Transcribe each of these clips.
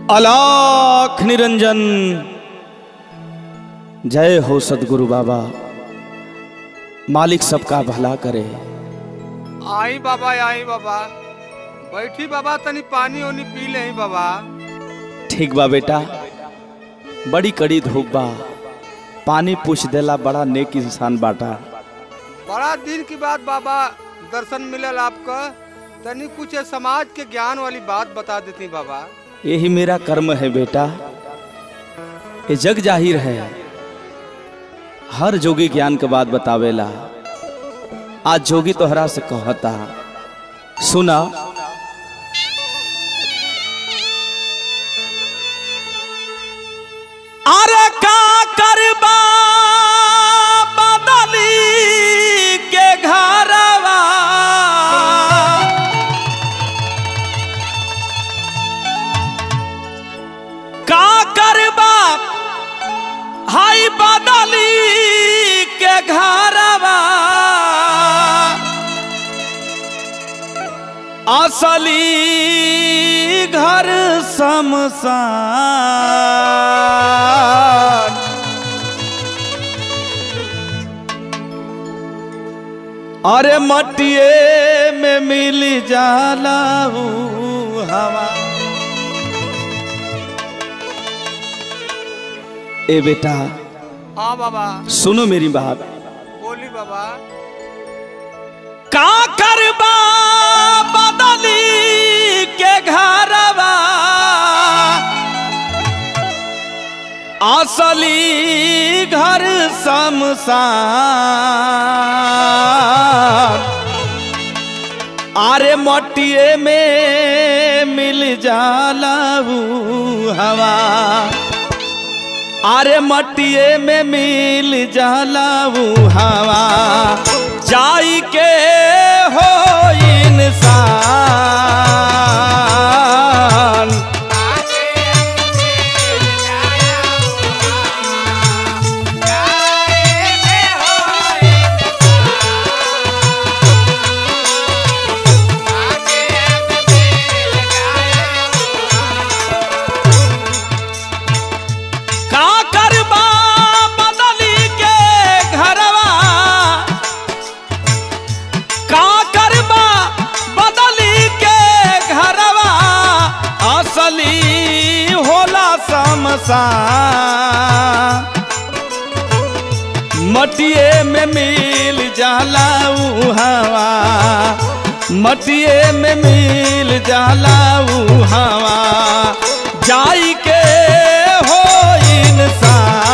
अलाख निरंजन। जय हो सदगुरु बाबा, मालिक सबका भला करे। आई बाबा बैठी बाबा, तनी पानी ओनी पी ले बाबा। ठीक बा बेटा, बड़ी कड़ी धूप बा, पानी पूछ देला बड़ा नेक इंसान बाटा। बड़ा दिन की बात बाबा दर्शन मिलल आपका, तनी कुछ समाज के ज्ञान वाली बात बता देती बाबा। यही मेरा कर्म है बेटा, ये जग जाहिर है, हर जोगी ज्ञान के बात बतावेला। आज जोगी तोहरा से कहता, सुना। अरे का करबा बदली के घरवा, का करबा हाई बदली के घरवा, असली घर शमशान। अरे मटिए में मिल जाला हवा। ए बेटा, हाँ बाबा सुनो मेरी बात। बोली बाबा। का करबा बदली के घरवा, असली घर शमशान। अरे मटिए में मिल जाला हवा, अरे मटिए में मिल जाला हवा। जाई के हो इंसान, मटिए में मिल जाला हवा, मटिए में मिल जाला हवा। जाई के हो इंसान,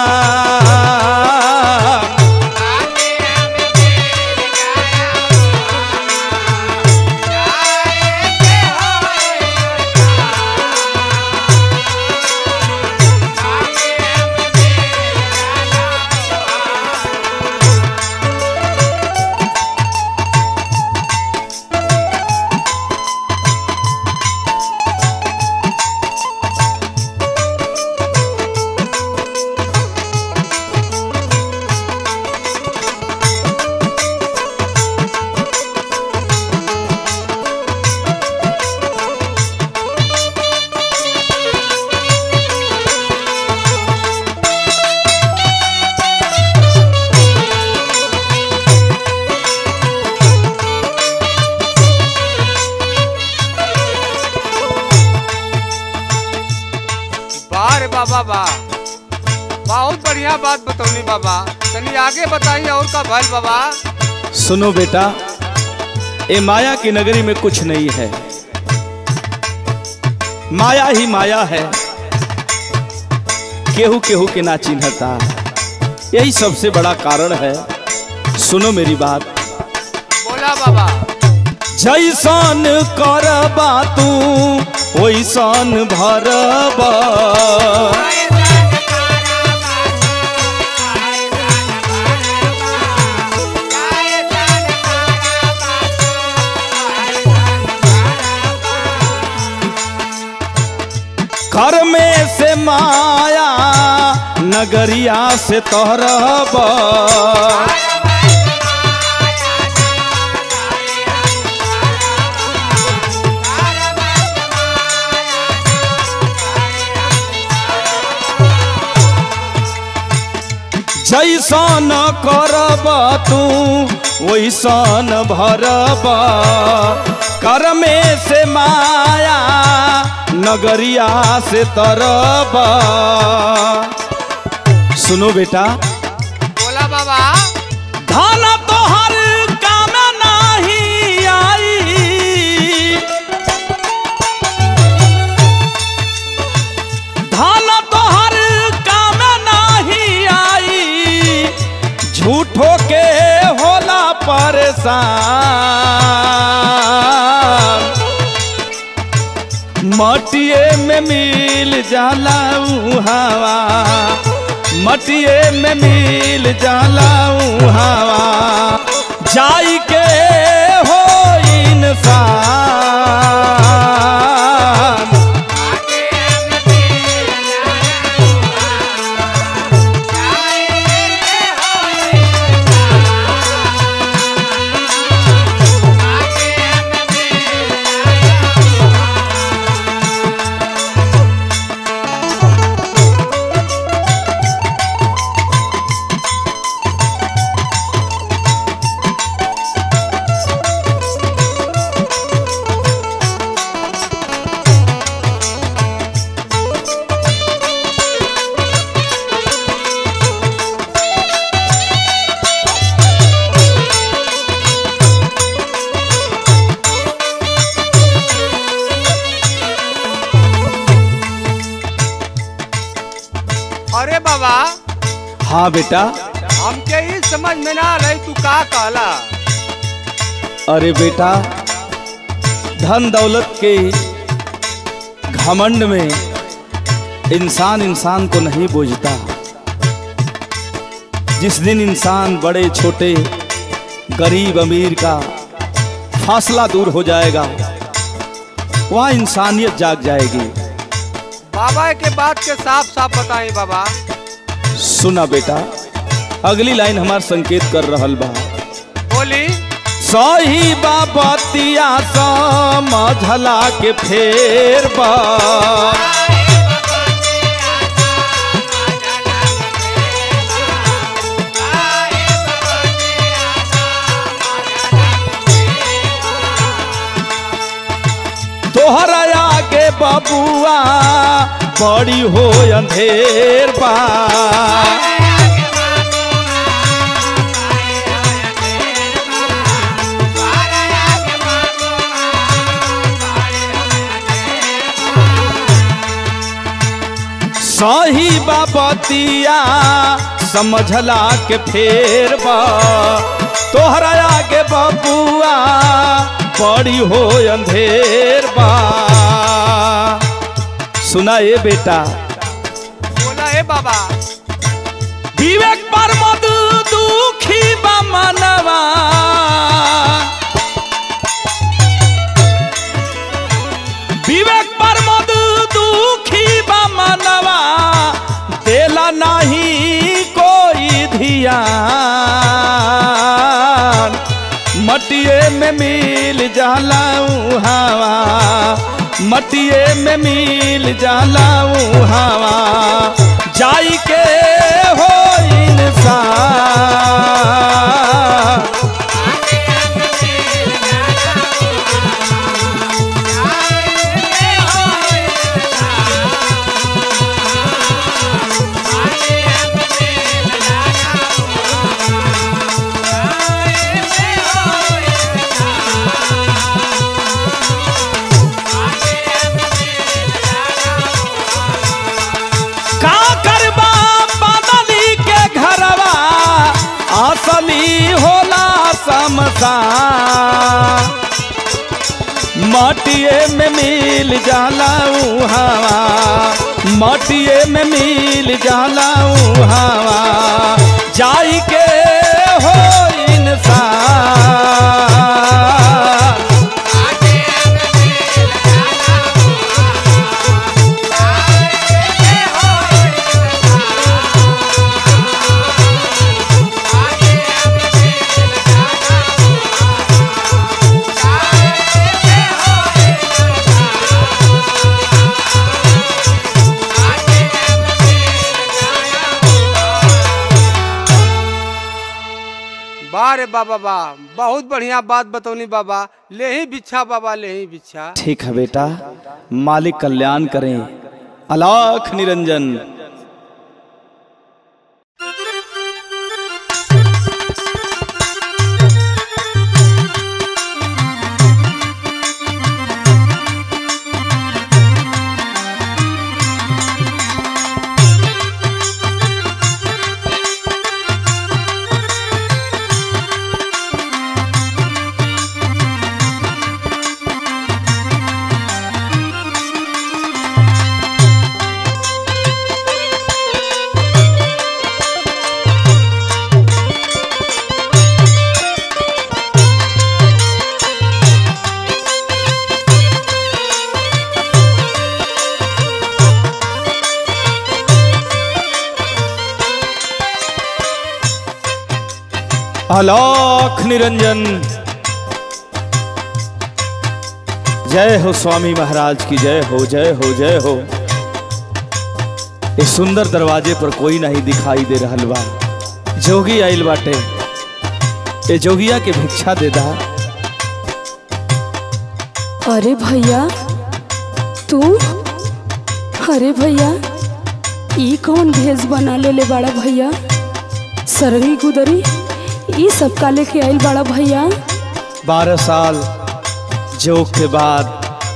बाबा बहुत बढ़िया बात बतौनी बाबा, तनी आगे बताइए और का भल बाबा। सुनो बेटा, ये माया की नगरी में कुछ नहीं है, माया ही माया है, केहू केहू के ना चिन्हता, यही सबसे बड़ा कारण है। सुनो मेरी बात। बोला बाबा। जैसन करबा तू वैसन भरबा, घर में से माया नगरिया से तोहरबा। करब तू वैसन भरब, कर में से माया नगरिया से तरब। सुनो बेटा, बोला बाबा। धन तो हर काम नहीं आई, धन तो हर काम नहीं आई, झूठो के होला परेशान। मटिए में मिल जाला हवा, मटिए में मिल जाला हवा, जाई के हो इंसान। अरे बाबा। हाँ बेटा। हमके ही समझ में ना रही तू का कहला। अरे बेटा, धन दौलत के घमंड में इंसान इंसान को नहीं बूझता। जिस दिन इंसान बड़े छोटे गरीब अमीर का फासला दूर हो जाएगा, वहाँ इंसानियत जाग जाएगी। बाबा के बात के साफ साफ बताएं बाबा। सुना बेटा, अगली लाइन हमार संकेत कर रहल बा। बोली। सही बाबतिया समझला के फेर बा, तोहरा आगे बबुआ बड़ी हो अंधेर बा। सही बाबतिया समझला के फेर बा, तोहरा आगे बबुआ बड़ी हो अंधेर बा। सुना ये बेटा। बोला ए बाबा। विवेक पर मद दुखी बा मनवा, विवेक पर मद दुखी बा मनवा, देला नहीं कोई ध्यान। मटिए में मिल जाला हवा, मटिए में मिल जाला हवा, जाई के हो इंसान। मटिए में मिल जाला हवा, मटिए में मिल जाला हवा, जाई के हो इंसान। वाह रे बाबा वाह, बहुत बढ़िया बात बतौनी बाबा। ले ही बिच्छा बाबा, ले ही बिच्छा। ठीक है बेटा, मालिक कल्याण करें। अलख निरंजन। अलख निरंजन। जय हो स्वामी महाराज की, जय हो जय हो जय हो। इस सुंदर दरवाजे पर कोई नहीं दिखाई दे रहल बा। जोगी आइल बाटे, ए जोगिया के भिक्षा दे दा। अरे भैया तू, अरे भैया ई कौन भेष बना ले बड़ा भैया? सरगी गुदरी ई सब का लेके आइल बड़ा भैया? 12 साल जोग के बाद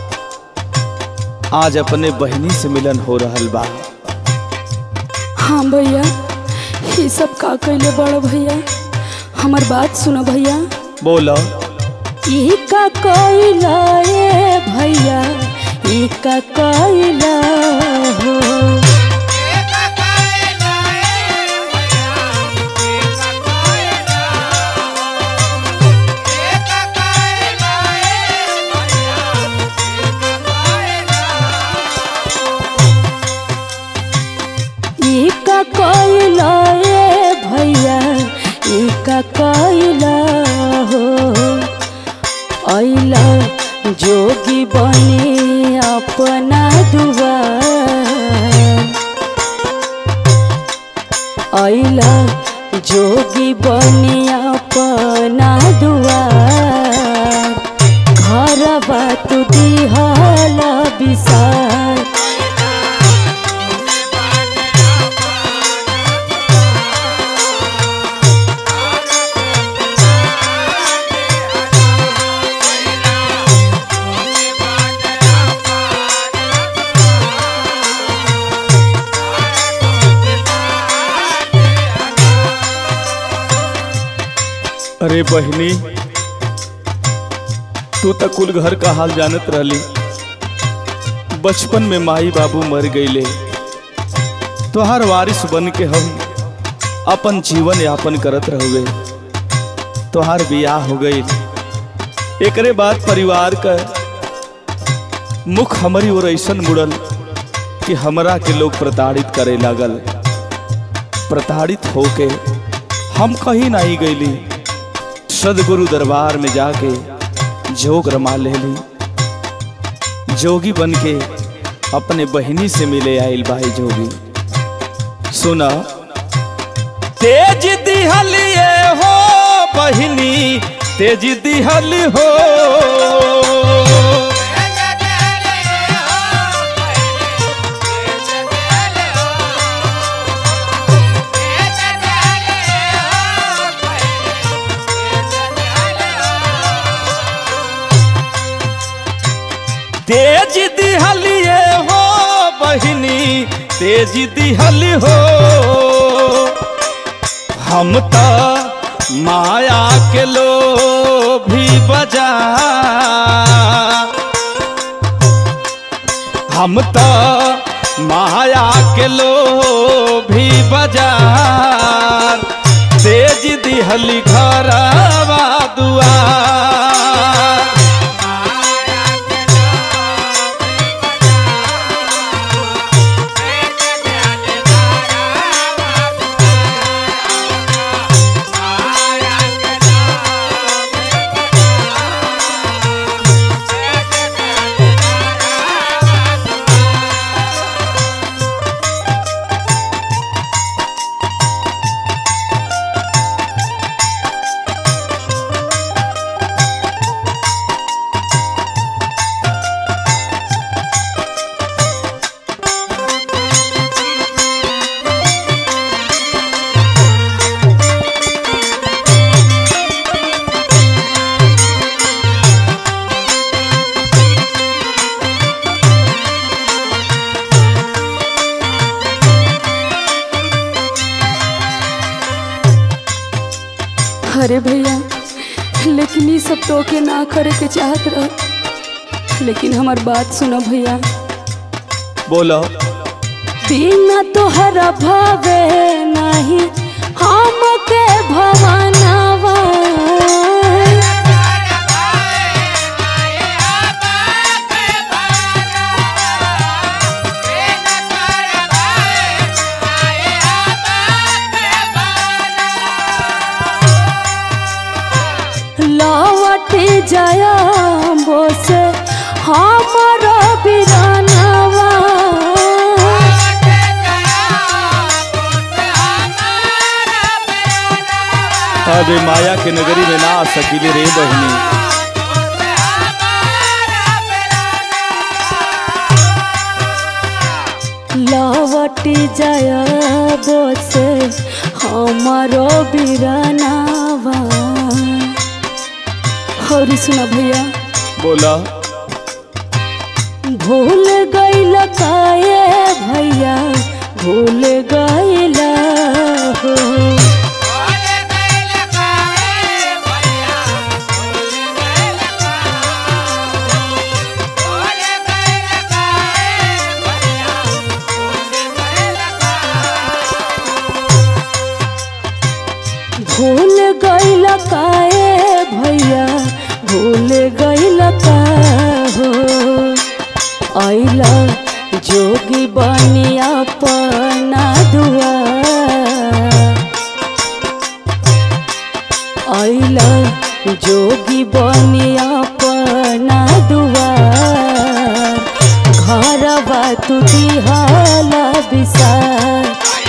आज अपने बहनी से मिलन हो रहल बा। हाँ भैया, ये सब का कैले बड़ा भैया? हमार बात सुनो भैया। बोलो। ई का कैला ए भैया, ई का कैला हो। कैला ए भैया, एका कैला हो। ऐला जोगी बने अपना दुआर, ऐला जोगी बने अपना दुआर। घरवा तू दिहला बिसार, अरे बहनी, तू तो कुल घर का हाल जानत रहली। बचपन में माई बाबू मर गईले, तोहार वारिस बन के हम अपन जीवन यापन करत रहुए। तोहार बियाह हो गई, एकरे बाद परिवार का मुख हमारी ओर ऐसन मुड़ल कि हमरा के लोग प्रताड़ित करे लागल। प्रताड़ित होके हम कहीं नहीं गईली, सदगुरु दरबार में जाके जोग रमा ले ली। जोगी बन के अपने बहनी से मिले आइल भाई जोगी। सुना। तेज दिहलिए हो बहनी, तेज दिहल हो। तेज दिहलिए हो बहनी, तेज दिहल हो। हम तो माया के लोभी बजा, हम तो माया के लोभी बाजार। तेज दिहली घरवा दुआर। लेकिन ये सब तो के ना करे के चाहत रह। लेकिन हमार बात सुना भैया। बोलो। बिना तोहरा भावे नहीं हमके भवनवा। लौट जाया बोसे हमारा बिरानवा। अबे माया के नगरी में ना आ सकीले रे बहनी। लौट जाया बोसे हमारो बिरानवा। और सुना भैया। बोला। भूल गइल काहे भैया भूल गइल हो। भूल गइल काहे भैया भूल गइल का हो। आइला जोगी बनी अपना दुआर। आइला जोगी बनी अपना दुआर। घरवा तू दिहाला बिसार।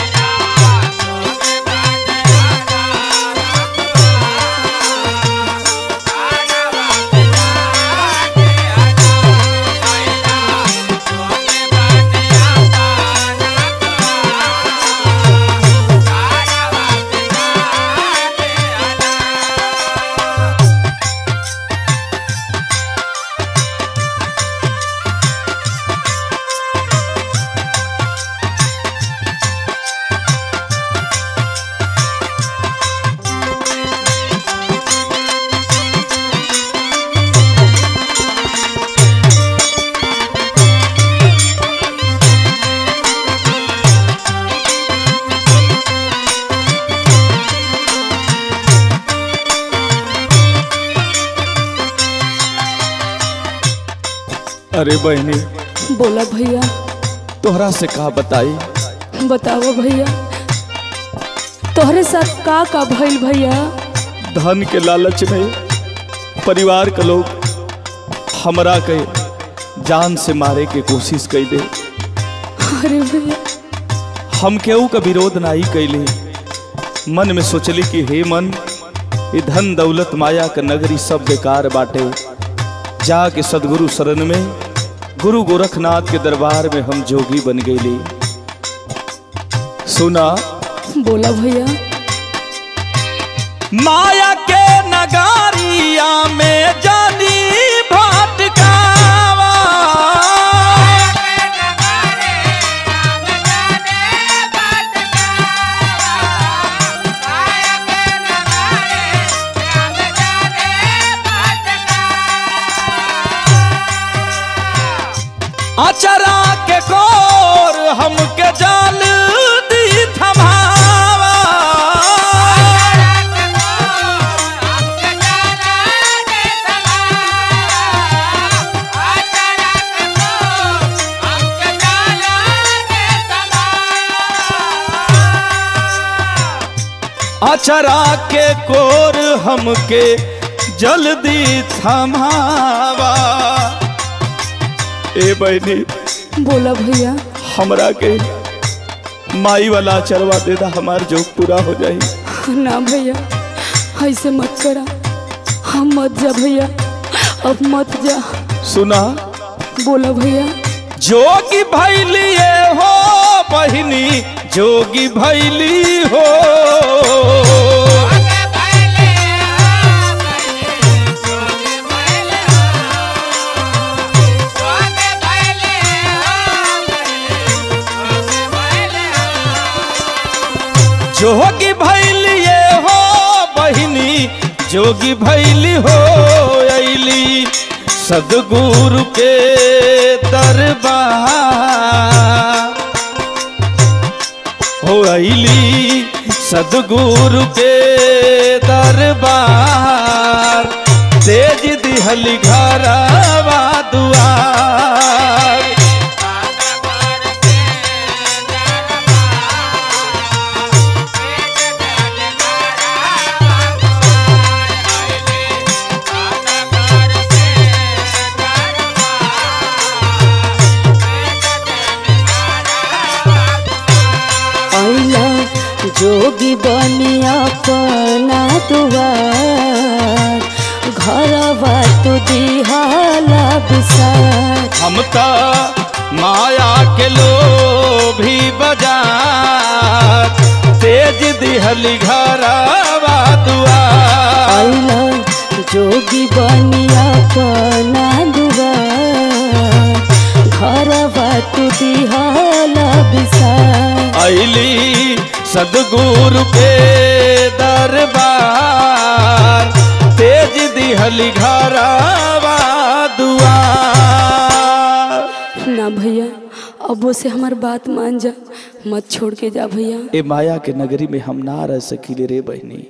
अरे बहनी। बोला भैया। तोहरा से का बताई। बताओ भैया तोहरे साथ का भइल भैया। धन के लालच में परिवार के लोग हमरा के जान से मारे के कोशिश कर दे। अरे भैया हम केहू का विरोध नहीं कैली। मन में सोचली कि हे मन ये धन दौलत माया का नगरी सब बेकार बाटे। जाके सदगुरु शरण में गुरु गोरखनाथ के दरबार में हम जोगी बन गईली। सुना। बोला भैया। माया के नगारिया में जानी भटकावा। अचरा के कोर हमके जाल दी थमावा। अचरा के कोर हमके जल्दी थमावा। ए बहनी। बोला भैया। हमरा के माई वाला चरवा देदा हमार जोग पूरा हो जाई। ना भैया ऐसे मत करा। हम मत जा भैया अब मत जा। सुना। बोला भैया। जोगी भैलिए हो बहिनी जोगी भैली हो। जोगी भैलिए हो बहिनी जोगी भैली हो अली सदगुरु के दरबार हो अली सदगुरु के दरबार तेज दिहली घरवा दुआर जोगी बनी अपना दुआर घरवा तू दिहाला बिसार हम तो माया के लोभी बाजार तेज दिहली घरवा दुआर जोगी बनी अपना दुआर घरवा तू दिहाला बिसार अली सदगुरु के दरबार तेज दिहली घरवा दुआर। ना भैया अब से हमार बात मान जा, मत छोड़ के जा भैया। ए माया के नगरी में हम ना रह सकीले रे बहनी।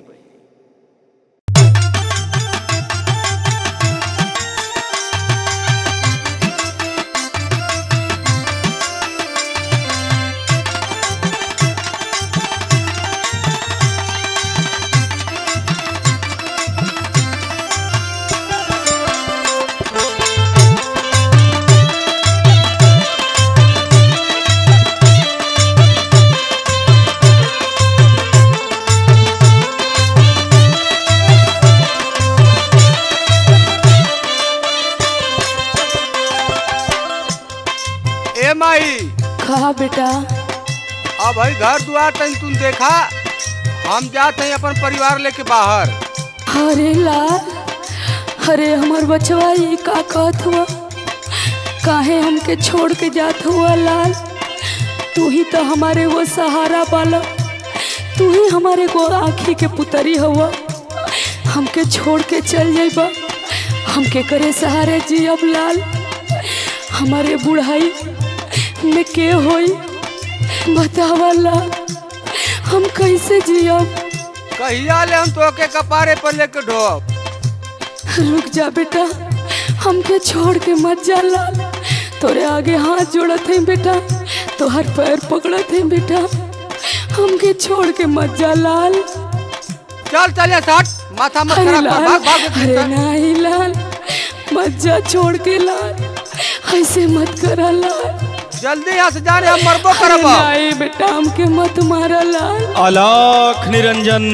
कहा बेटा अब भाई घर द्वार तन तुम देखा, हम जाते हैं अपन परिवार लेके बाहर। अरे लाल, अरे हमार बचवा ये का कहत हुआ, काहे हमके छोड़ के जात हुआ लाल? तू ही तो हमारे वो सहारा वाला, तू ही हमारे को आँखी के पुतरी हुआ। हमके छोड़ के चल जाइबा, हमके करे सहारे जी अब लाल। हमारे बुढ़ाई में के होई बतावाला, हम कैसे जियब? कहिया ले हम तो के कपारे पर लेके ढोब। रुक जा बेटा, हमके छोड़ के मत जा लाल। तोरे आगे हाथ जोड़त है बेटा, तोहर पैर पकड़त है बेटा, हमके छोड़ के मत जा लाल। चल चल साथ, माथा मत खराब कर, भाग भाग। अरे नहीं लाल, मत जा छोड़ के लाल, ऐसे मत करा लाल। जल्दी यहाँ से जाने, हम मरबो करब। नहीं बेटा, हमके मत मारा लाल। अलख निरंजन,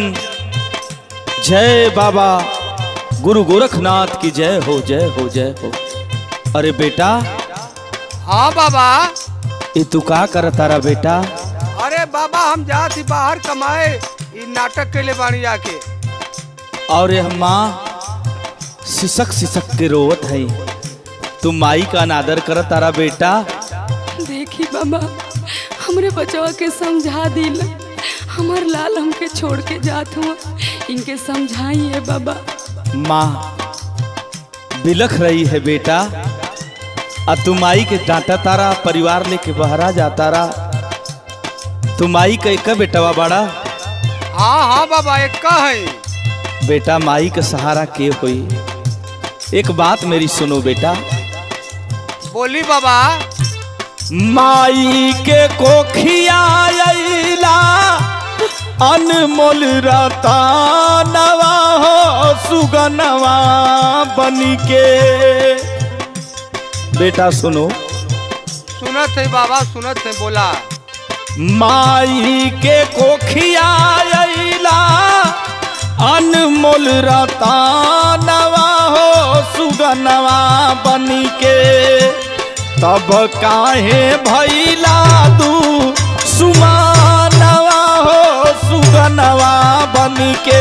जय बाबा गुरु गोरखनाथ की जय हो, जय हो, जय हो। अरे बेटा। हाँ बाबा। ये तू का करता रहा बेटा? अरे बाबा हम जाती बाहर कमाए, ये नाटक के लिए बानी जाके। और ये माँ सिसक सिसक के रोवत है, तू माई का अनादर करत तारा बेटा। देखी बाबा, हमरे बचवा के समझा दिल, हमार लाल हमके छोड़ के जात हुआ, इनके समझाइए बाबा। माँ बिलख रही है बेटा, आ तू माई के डांटा तारा, परिवार लेके बहरा जाता रहा। तू माई का एक बेटवा बड़ा? हाँ हाँ बाबा, एक का है बेटा। माई का सहारा के हुई? एक बात मेरी सुनो बेटा। बोली बाबा। माई के कोखिया अइला अनमोल रतनवा हो, सुगनवा बनी के। बेटा सुनो। सुनत है बाबा, सुनत है, बोला। माई के कोखिया अइला अनमोल रतनवा हो, सुगनवा बनी के। तब काहे भैला दू सुमानवा हो, सुगनवा बनी के।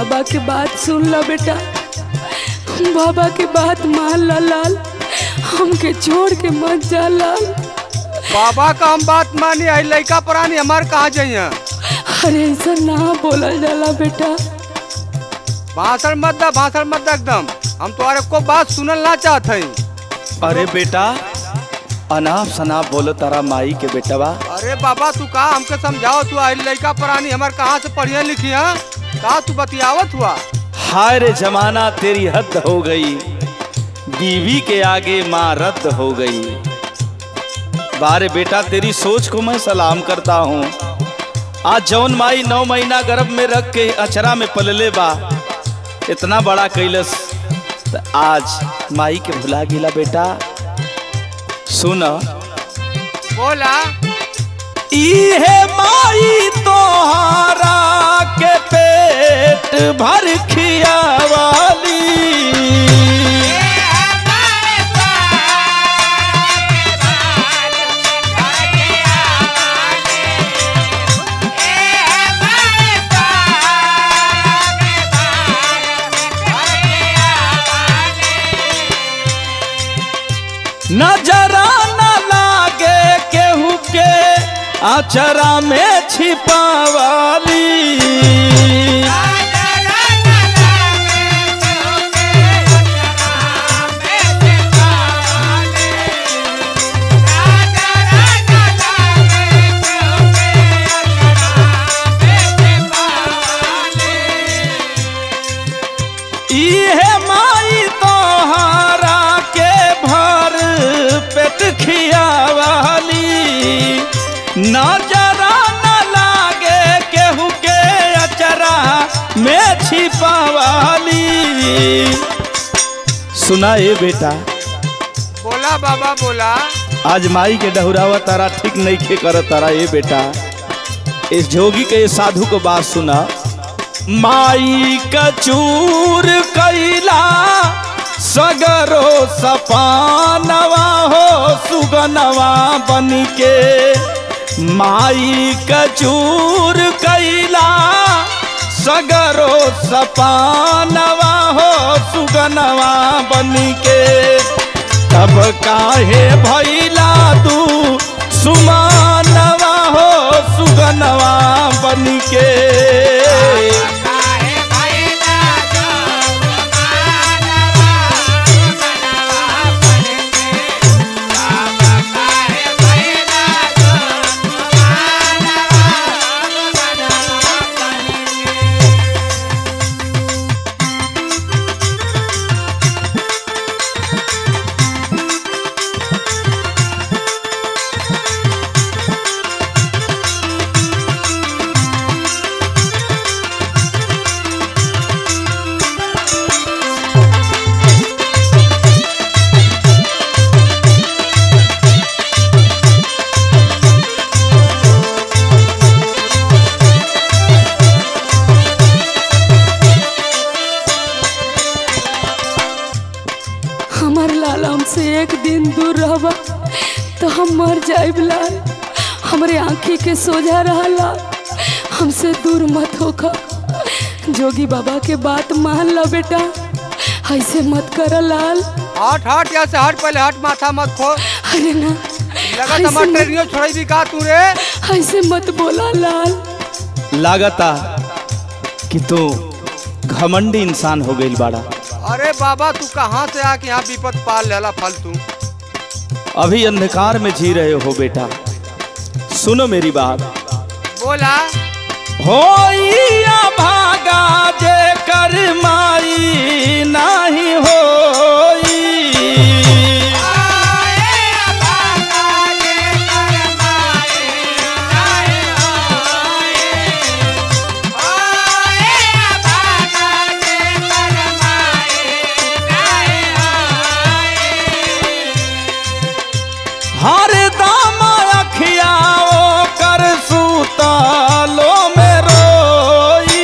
बाबा के बात सुन ला बेटा, बाबा के बात मान ला लाल, हमके छोड़ के मत जा लाल। बाबा का हम बात मानी, आई लड़का पुरानी हमार कहाँ जाइए? अरे ऐसा ना बोला जाला बेटा। भाषण मत दा एकदम, हम तुम्हारे को बात सुनल ना चाहते हैं। अरे बेटा अनाप शनाप बोलो तारा माई के बेटवा। अरे बाबा तू कहा हमके समझाओ, तू आई लड़का पुरानी हमार कहाँ से पढ़िया लिखी है? कहा तू बतियावत हुआ? हाय रे जमाना तेरी हद हो गई, बीवी के आगे माँ रद्द हो गई। बारे बेटा तेरी सोच को मैं सलाम करता हूँ। आज जौन माई 9 महीना गर्भ में रख के अचरा में पलले बा, इतना बड़ा कैलस, तो आज माई के भुला गिला बेटा। सुन बोला इहे माई तोहारा के पेट भर खियावाली, नजरा न लागे केहू के अचरा में छिपावाली। इहे माई तोहारा के भर पेट खियावाली, नजरा न लागे केहू के अचरा में छिपावाली। सुना ए बेटा। बोला बाबा बोला। आज माई के डहुरावा तारा ठीक नहीं खे कर तारा ए बेटा। इस जोगी के इस साधु को बात सुना। माई कचूर कैला सगरो सपानवा हो सुगनवा बनिके, माई कचूर कैला सगरो सपानवा हो सुगनवा बनिके, तब काहे भैला तू सुमानवा हो सुगनवा बनिके। से एक दिन दूर रहबा तो हम मर जाइब लाल। हमरे आँखी के सोझा रहा लाल, हमसे दूर मत होखा। जोगी बाबा के बात मान ला बेटा, ऐसे मत कर लाल। हट हट यहाँ से हट, पहले हट, माथा मत खो। अरे ना लगा टमाटर ट्रेनियो छोड़ी भी का तू रे? ऐसे मत बोला लाल। लागता कि तू घमंडी इंसान हो गई बाड़ा। अरे बाबा तू कहाँ से आके यहाँ विपद पाल लेला फालतू? अभी अंधकार में जी रहे हो बेटा, सुनो मेरी बात। बोला होइया भागा जे कर माई नहीं होई, हर दाम अखिया ओ कर सूतालो में रोई,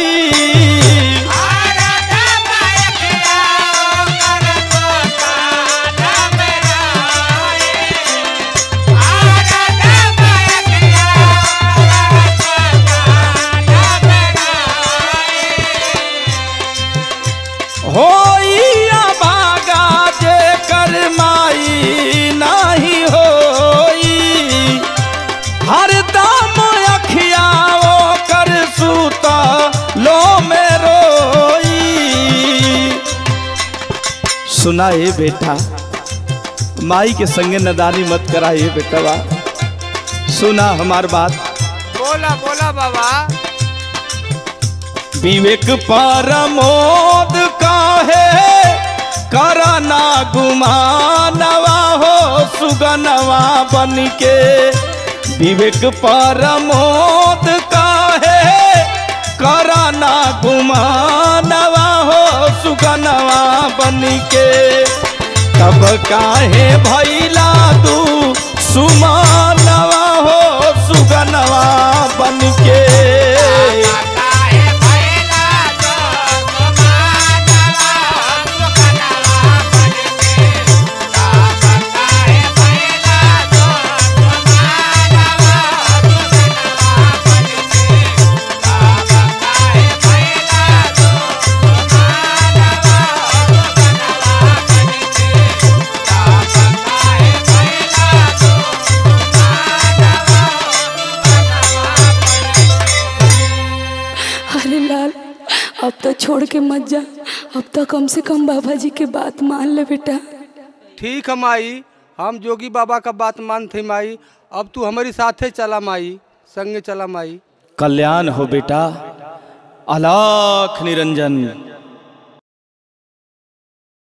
सुना ये बेटा, माई के संगे नदानी मत करा ये बेटवा। सुना हमार बात। बोला बोला बाबा। विवेक परमोद काहे करना गुमानवा हो सुगनवा बनिके। विवेक परमोद काहे करना गुमानवा हो सुगनवा बनिके। तब काहे भैला तू सुमानवा हो सुगनवा बनिके। अब तो छोड़ के मत जा, अब तो कम से कम बाबा जी के बात मान ले बेटा। ठीक है माई, हम जोगी बाबा का बात मानते माई। अब तू हमारी साथे चला माई, संगे चला माई। कल्याण हो बेटा। अलख निरंजन।